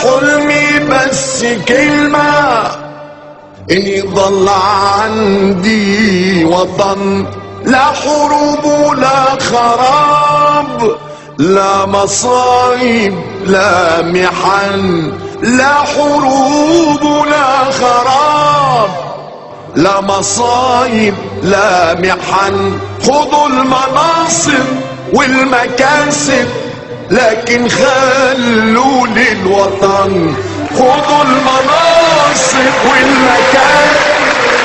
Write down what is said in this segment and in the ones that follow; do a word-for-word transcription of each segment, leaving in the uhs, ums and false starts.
حلمي بس كلمة إن يضل عندي وطن، لا حروب ولا خراب، لا مصايب لا محن، لا حروب ولا خراب، لا مصايب لا محن. خذوا المناصب والمكاسب لكن خلوا للوطن، خذوا المناصب والمكاسب.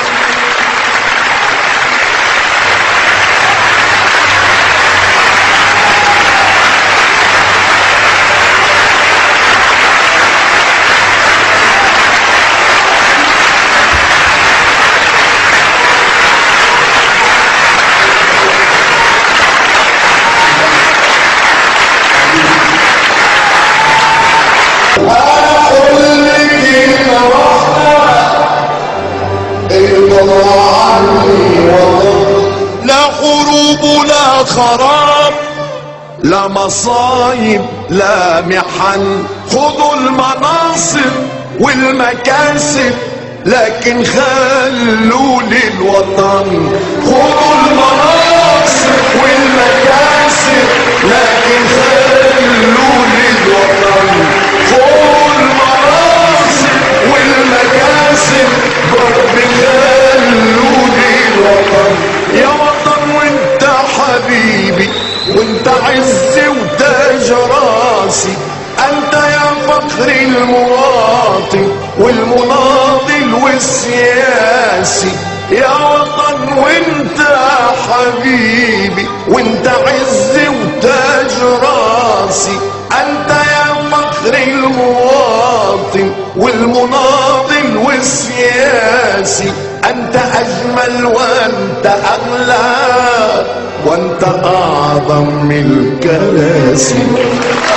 لا حروب ولا خراب، لا مصايب لا محن. خذوا المناصب والمكاسب لكن خلوا للوطن، خذوا المناصب والمكاسب لكن خلوا للوطن، خذوا المناصب والمكاسب رب خلوا للوطن. يا وطن وانت حبيبي وانت عزي وتاج راسي، انت يا فخر المواطن والمناضل والسياسي. يا وطن وانت حبيبي وانت عزي وتاج راسي، انت يا فخر المواطن والمناضل والسياسي. انت اجمل وانت اغلى وانت اعظم من الكراسي.